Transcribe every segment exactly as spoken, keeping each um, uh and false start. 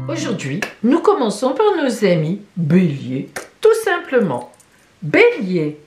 Aujourd'hui, nous commençons par nos amis Bélier, tout simplement. Bélier,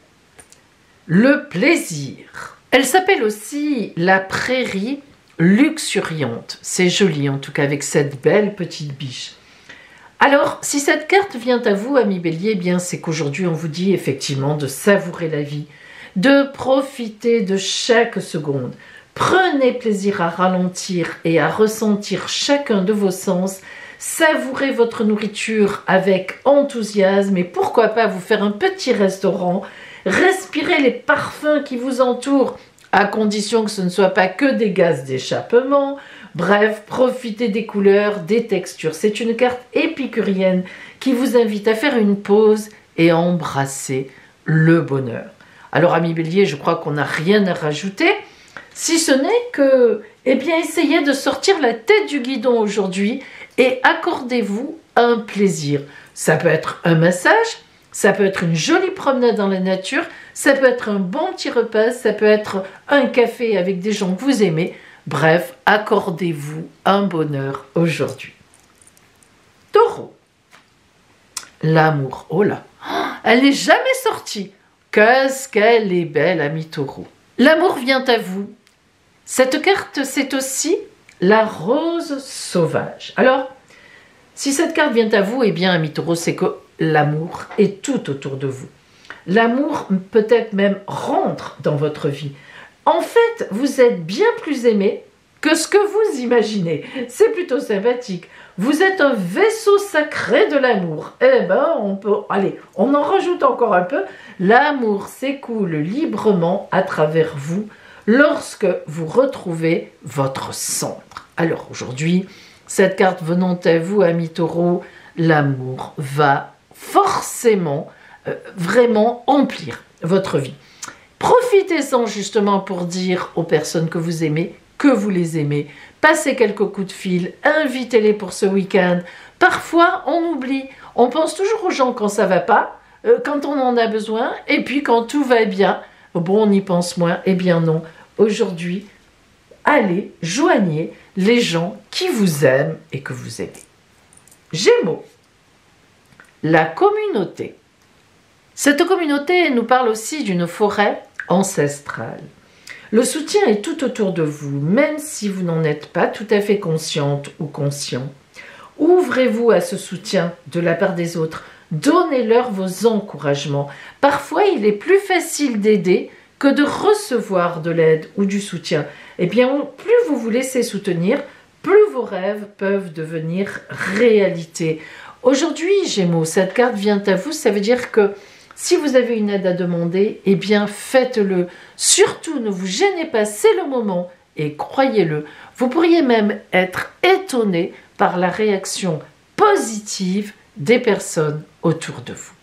le plaisir. Elle s'appelle aussi la prairie luxuriante. C'est joli en tout cas avec cette belle petite biche. Alors, si cette carte vient à vous, ami Bélier, eh bien c'est qu'aujourd'hui on vous dit effectivement de savourer la vie, de profiter de chaque seconde. Prenez plaisir à ralentir et à ressentir chacun de vos sens. Savourez votre nourriture avec enthousiasme et pourquoi pas vous faire un petit restaurant. Respirez les parfums qui vous entourent, à condition que ce ne soit pas que des gaz d'échappement. Bref, profitez des couleurs, des textures. C'est une carte épicurienne qui vous invite à faire une pause et à embrasser le bonheur. Alors, ami Bélier, je crois qu'on n'a rien à rajouter, si ce n'est que, eh bien, essayez de sortir la tête du guidon aujourd'hui et accordez-vous un plaisir. Ça peut être un massage, ça peut être une jolie promenade dans la nature, ça peut être un bon petit repas, ça peut être un café avec des gens que vous aimez. Bref, accordez-vous un bonheur aujourd'hui. Taureau. L'amour. Oh là, elle n'est jamais sortie. Qu'est-ce qu'elle est belle, ami Taureau. L'amour vient à vous. Cette carte, c'est aussi la rose sauvage. Alors, si cette carte vient à vous, eh bien, ami Taureau, c'est que l'amour est tout autour de vous. L'amour peut-être même rentre dans votre vie. En fait, vous êtes bien plus aimé que ce que vous imaginez. C'est plutôt sympathique. Vous êtes un vaisseau sacré de l'amour. Eh ben, on peut... Allez, on en rajoute encore un peu. L'amour s'écoule librement à travers vous lorsque vous retrouvez votre centre. Alors aujourd'hui, cette carte venant à vous, ami Taureau, l'amour va forcément, euh, vraiment emplir votre vie. Profitez-en justement pour dire aux personnes que vous aimez que vous les aimez. Passez quelques coups de fil, invitez-les pour ce week-end. Parfois, on oublie. On pense toujours aux gens quand ça ne va pas, euh, quand on en a besoin, et puis quand tout va bien, bon, on y pense moins. Eh bien non, aujourd'hui, allez, joignez les gens qui vous aiment et que vous aimez. Gémeaux, la communauté. Cette communauté nous parle aussi d'une forêt ancestrale. Le soutien est tout autour de vous, même si vous n'en êtes pas tout à fait consciente ou conscient. Ouvrez-vous à ce soutien de la part des autres. Donnez-leur vos encouragements. Parfois, il est plus facile d'aider que de recevoir de l'aide ou du soutien. Eh bien, plus vous vous laissez soutenir, plus vos rêves peuvent devenir réalité. Aujourd'hui, Gémeaux, cette carte vient à vous, ça veut dire que si vous avez une aide à demander, eh bien faites-le. Surtout, ne vous gênez pas, c'est le moment. Et croyez-le, vous pourriez même être étonné par la réaction positive des personnes autour de vous.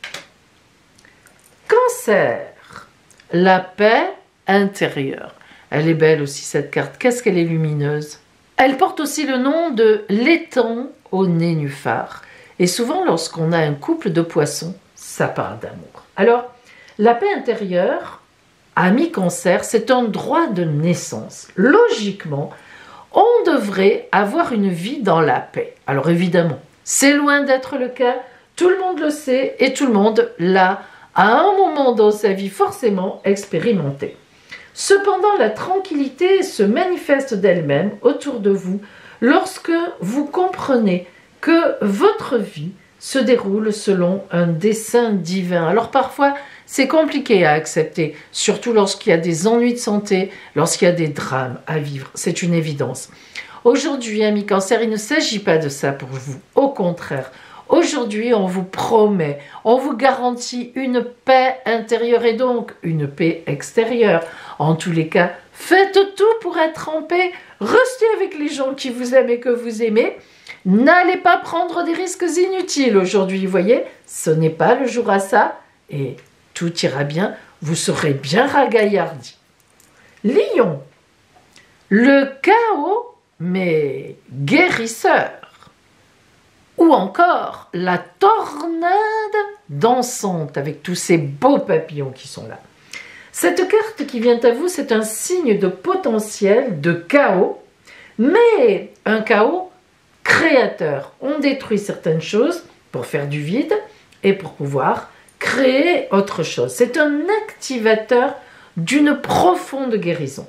Cancer, la paix intérieure. Elle est belle aussi cette carte. Qu'est-ce qu'elle est lumineuse. Elle porte aussi le nom de l'étang au nénuphar. Et souvent, lorsqu'on a un couple de poissons, ça parle d'amour. Alors, la paix intérieure, ami Cancer, c'est un droit de naissance. Logiquement, on devrait avoir une vie dans la paix. Alors évidemment, c'est loin d'être le cas, tout le monde le sait et tout le monde l'a à un moment dans sa vie forcément expérimenté. Cependant, la tranquillité se manifeste d'elle-même autour de vous lorsque vous comprenez que votre vie se déroule selon un dessein divin. Alors parfois, c'est compliqué à accepter, surtout lorsqu'il y a des ennuis de santé, lorsqu'il y a des drames à vivre. C'est une évidence. Aujourd'hui, amis Cancer, il ne s'agit pas de ça pour vous. Au contraire, aujourd'hui, on vous promet, on vous garantit une paix intérieure et donc une paix extérieure. En tous les cas, faites tout pour être en paix. Restez avec les gens qui vous aiment et que vous aimez. N'allez pas prendre des risques inutiles aujourd'hui, vous voyez, ce n'est pas le jour à ça et tout ira bien, vous serez bien ragaillardi. Lion, le chaos mais guérisseur. Ou encore la tornade dansante avec tous ces beaux papillons qui sont là. Cette carte qui vient à vous, c'est un signe de potentiel, de chaos, mais un chaos créateurs. On détruit certaines choses pour faire du vide et pour pouvoir créer autre chose. C'est un activateur d'une profonde guérison.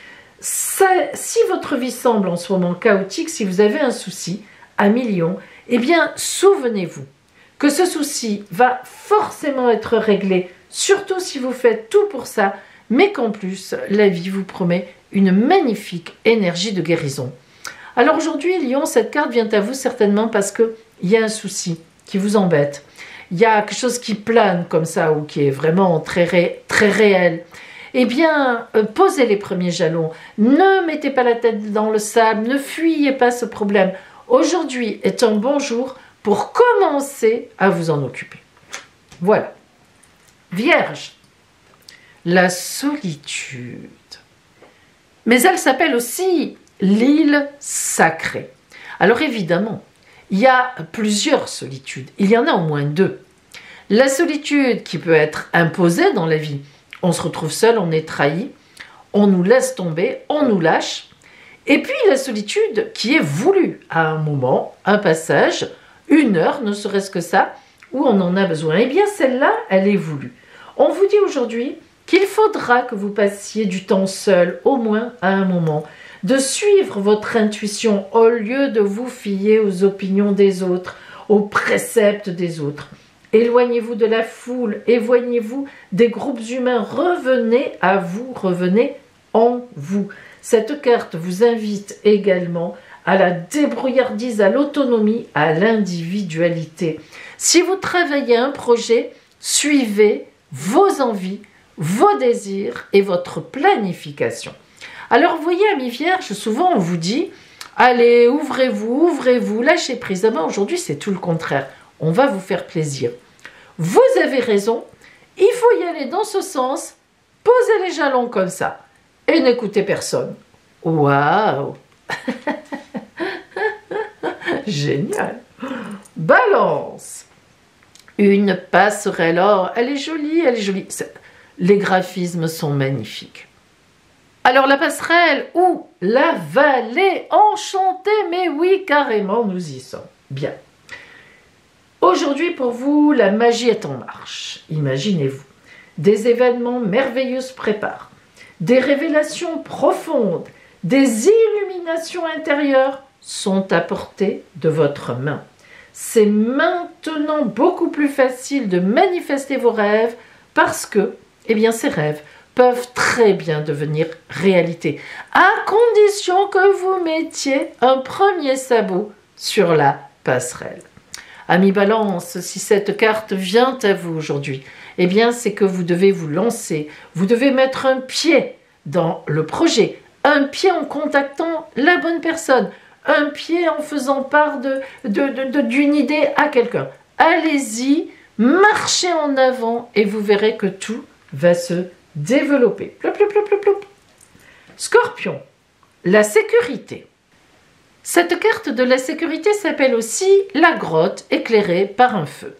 Ça, si votre vie semble en ce moment chaotique, si vous avez un souci à millions, eh bien, souvenez-vous que ce souci va forcément être réglé, surtout si vous faites tout pour ça, mais qu'en plus, la vie vous promet une magnifique énergie de guérison. Alors aujourd'hui, Lion, cette carte vient à vous certainement parce qu'il y a un souci qui vous embête. Il y a quelque chose qui plane comme ça ou qui est vraiment très, ré, très réel. Eh bien, euh, posez les premiers jalons. Ne mettez pas la tête dans le sable, ne fuyez pas ce problème. Aujourd'hui est un bon jour pour commencer à vous en occuper. Voilà. Vierge, la solitude. Mais elle s'appelle aussi l'île sacrée. Alors évidemment, il y a plusieurs solitudes. Il y en a au moins deux. La solitude qui peut être imposée dans la vie. On se retrouve seul, on est trahi, on nous laisse tomber, on nous lâche. Et puis la solitude qui est voulue à un moment, un passage, une heure, ne serait-ce que ça, où on en a besoin. Eh bien celle-là, elle est voulue. On vous dit aujourd'hui qu'il faudra que vous passiez du temps seul, au moins à un moment, de suivre votre intuition au lieu de vous fier aux opinions des autres, aux préceptes des autres. Éloignez-vous de la foule, éloignez-vous des groupes humains, revenez à vous, revenez en vous. Cette carte vous invite également à la débrouillardise, à l'autonomie, à l'individualité. Si vous travaillez un projet, suivez vos envies, vos désirs et votre planification. Alors vous voyez, amis vierges, souvent on vous dit « Allez, ouvrez-vous, ouvrez-vous, lâchez prise ». Aujourd'hui, c'est tout le contraire. On va vous faire plaisir. Vous avez raison, il faut y aller dans ce sens, posez les jalons comme ça et n'écoutez personne. Waouh. Génial. Balance. Une passerelle or, elle est jolie, elle est jolie. Les graphismes sont magnifiques. Alors la passerelle ou la vallée enchantée, mais oui, carrément, nous y sommes. Bien. Aujourd'hui, pour vous, la magie est en marche. Imaginez-vous. Des événements merveilleux se préparent. Des révélations profondes, des illuminations intérieures sont à portée de votre main. C'est maintenant beaucoup plus facile de manifester vos rêves parce que, eh bien, ces rêves peuvent très bien devenir réalité, à condition que vous mettiez un premier sabot sur la passerelle. Ami Balance, si cette carte vient à vous aujourd'hui, eh bien c'est que vous devez vous lancer, vous devez mettre un pied dans le projet, un pied en contactant la bonne personne, un pied en faisant part de, de, de, de, d'une idée à quelqu'un. Allez-y, marchez en avant et vous verrez que tout va se développer. Plop, plop, plop, plop, plop. Scorpion, la sécurité. Cette carte de la sécurité s'appelle aussi la grotte éclairée par un feu.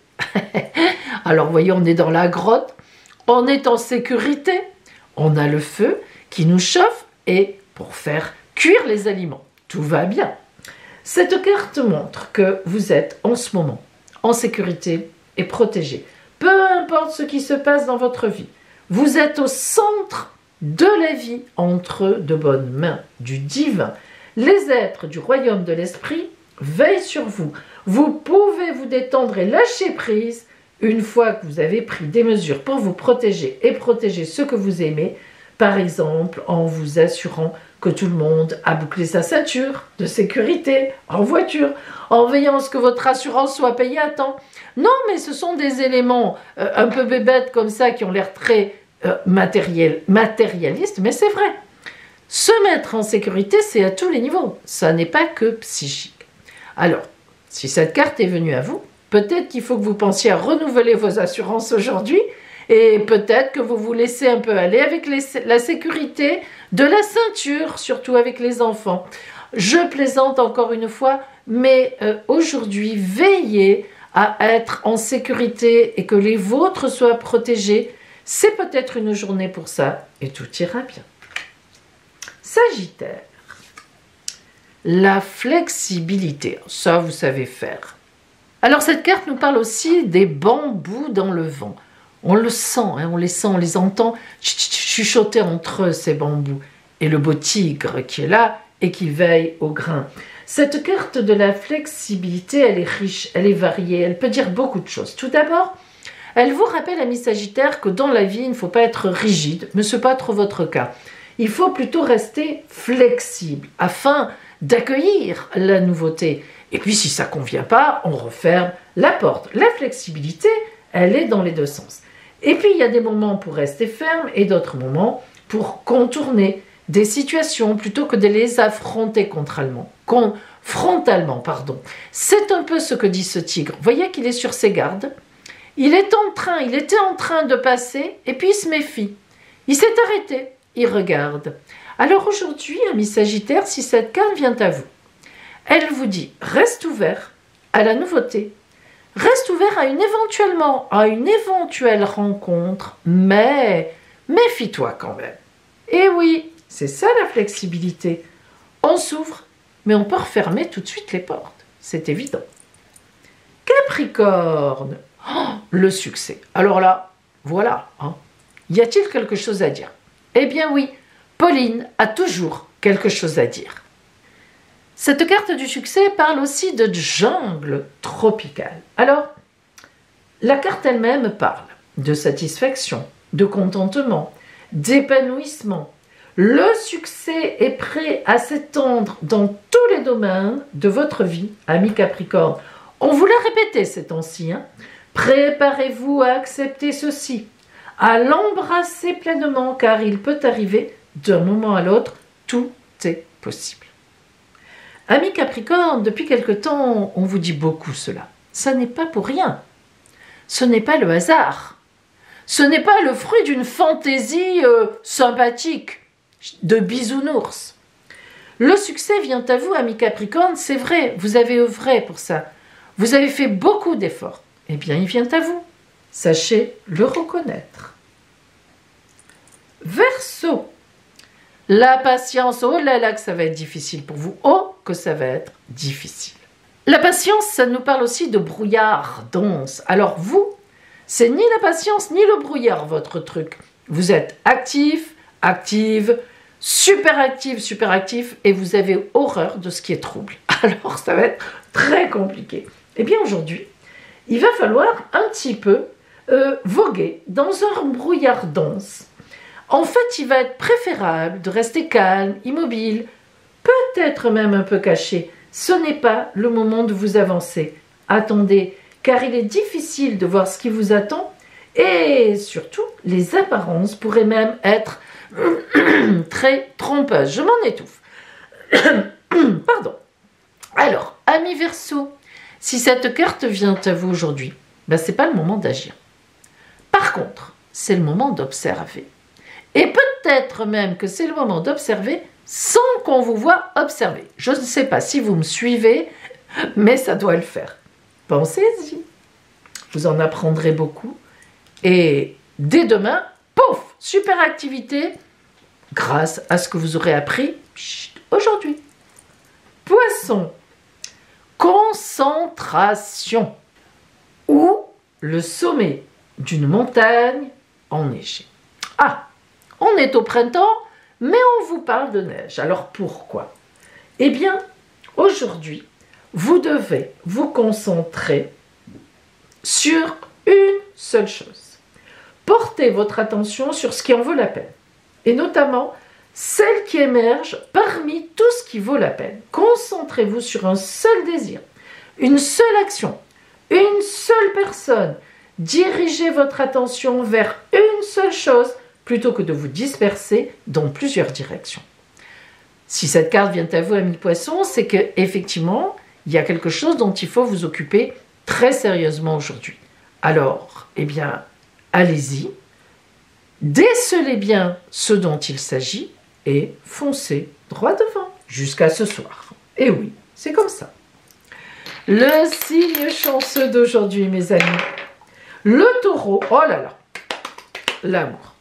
Alors, voyez, on est dans la grotte, on est en sécurité, on a le feu qui nous chauffe et pour faire cuire les aliments. Tout va bien. Cette carte montre que vous êtes en ce moment en sécurité et protégé. Peu importe ce qui se passe dans votre vie, vous êtes au centre de la vie entre de bonnes mains du divin. Les êtres du royaume de l'esprit veillent sur vous. Vous pouvez vous détendre et lâcher prise une fois que vous avez pris des mesures pour vous protéger et protéger ceux que vous aimez, par exemple en vous assurant que tout le monde a bouclé sa ceinture de sécurité en voiture, en veillant à ce que votre assurance soit payée à temps. Non, mais ce sont des éléments euh, un peu bébêtes comme ça qui ont l'air très euh, matériel, matérialistes, mais c'est vrai. Se mettre en sécurité, c'est à tous les niveaux. Ça n'est pas que psychique. Alors, si cette carte est venue à vous, peut-être qu'il faut que vous pensiez à renouveler vos assurances aujourd'hui et peut-être que vous vous laissez un peu aller avec les, la sécurité de la ceinture, surtout avec les enfants. Je plaisante encore une fois, mais euh, aujourd'hui, veillez à être en sécurité et que les vôtres soient protégés. C'est peut-être une journée pour ça et tout ira bien. Sagittaire, la flexibilité. Ça, vous savez faire. Alors, cette carte nous parle aussi des bambous dans le vent. On le sent, hein, on les sent, on les entend chuchoter entre eux, ces bambous. Et le beau tigre qui est là et qui veille au grain. Cette carte de la flexibilité, elle est riche, elle est variée, elle peut dire beaucoup de choses. Tout d'abord, elle vous rappelle, amis Sagittaires, que dans la vie, il ne faut pas être rigide, mais ce n'est pas trop votre cas. Il faut plutôt rester flexible afin d'accueillir la nouveauté. Et puis, si ça ne convient pas, on referme la porte. La flexibilité, elle est dans les deux sens. Et puis, il y a des moments pour rester ferme et d'autres moments pour contourner des situations plutôt que de les affronter contralement, con, frontalement. pardon. C'est un peu ce que dit ce tigre. Vous voyez qu'il est sur ses gardes. Il est en train, il était en train de passer et puis il se méfie. Il s'est arrêté, il regarde. Alors aujourd'hui, amis Sagittaires, si cette carte vient à vous, elle vous dit, reste ouvert à la nouveauté, reste ouvert à une éventuellement, à une éventuelle rencontre, mais méfie-toi quand même. Et oui, c'est ça la flexibilité. On s'ouvre, mais on peut refermer tout de suite les portes. C'est évident. Capricorne, oh, le succès. Alors là, voilà. Hein. Y a-t-il quelque chose à dire? Eh bien oui, Pauline a toujours quelque chose à dire. Cette carte du succès parle aussi de jungle tropicale. Alors, la carte elle-même parle de satisfaction, de contentement, d'épanouissement. Le succès est prêt à s'étendre dans tous les domaines de votre vie, ami Capricorne. On vous l'a répété ces temps-ci. Hein. Préparez-vous à accepter ceci, à l'embrasser pleinement, car il peut arriver d'un moment à l'autre, tout est possible. Ami Capricorne, depuis quelque temps, on vous dit beaucoup cela. Ça n'est pas pour rien. Ce n'est pas le hasard. Ce n'est pas le fruit d'une fantaisie euh, sympathique, de bisounours. Le succès vient à vous, ami Capricorne, c'est vrai, vous avez œuvré pour ça. Vous avez fait beaucoup d'efforts. Eh bien, il vient à vous. Sachez le reconnaître. Verseau. La patience, oh là là que ça va être difficile pour vous. Oh que ça va être difficile. La patience, ça nous parle aussi de brouillard dense. Alors vous, c'est ni la patience ni le brouillard votre truc. Vous êtes actif, active, super active, super actif et vous avez horreur de ce qui est trouble. Alors ça va être très compliqué. Eh bien aujourd'hui, il va falloir un petit peu euh, voguer dans un brouillard dense. En fait, il va être préférable de rester calme, immobile, peut-être même un peu caché. Ce n'est pas le moment de vous avancer. Attendez, car il est difficile de voir ce qui vous attend et surtout, les apparences pourraient même être très trompeuses. Je m'en étouffe. Pardon. Alors, ami Verseau, si cette carte vient à vous aujourd'hui, ben, ce n'est pas le moment d'agir. Par contre, c'est le moment d'observer. Et peut-être même que c'est le moment d'observer sans qu'on vous voie observer. Je ne sais pas si vous me suivez, mais ça doit le faire. Pensez-y. Vous en apprendrez beaucoup. Et dès demain, pouf, super activité grâce à ce que vous aurez appris aujourd'hui. Poisson, concentration ou le sommet d'une montagne enneigée. Ah, on est au printemps, mais on vous parle de neige. Alors pourquoi? Eh bien, aujourd'hui, vous devez vous concentrer sur une seule chose. Portez votre attention sur ce qui en vaut la peine, et notamment celle qui émerge parmi tout ce qui vaut la peine. Concentrez-vous sur un seul désir, une seule action, une seule personne. Dirigez votre attention vers une seule chose plutôt que de vous disperser dans plusieurs directions. Si cette carte vient à vous, ami Poisson, c'est qu'effectivement, il y a quelque chose dont il faut vous occuper très sérieusement aujourd'hui. Alors, eh bien, allez-y, décelez bien ce dont il s'agit et foncez droit devant jusqu'à ce soir. Et oui, c'est comme ça. Le signe chanceux d'aujourd'hui, mes amis. Le taureau, oh là là, l'amour.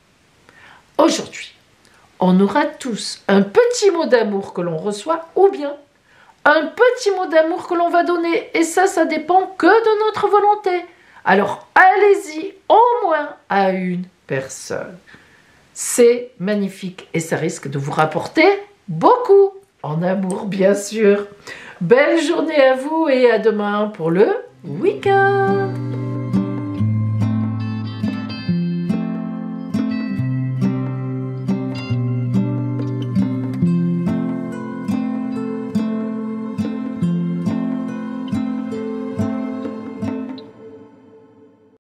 Aujourd'hui, on aura tous un petit mot d'amour que l'on reçoit ou bien un petit mot d'amour que l'on va donner. Et ça, ça dépend que de notre volonté. Alors, allez-y au moins à une personne. C'est magnifique et ça risque de vous rapporter beaucoup. En amour, bien sûr. Belle journée à vous et à demain pour le week-end.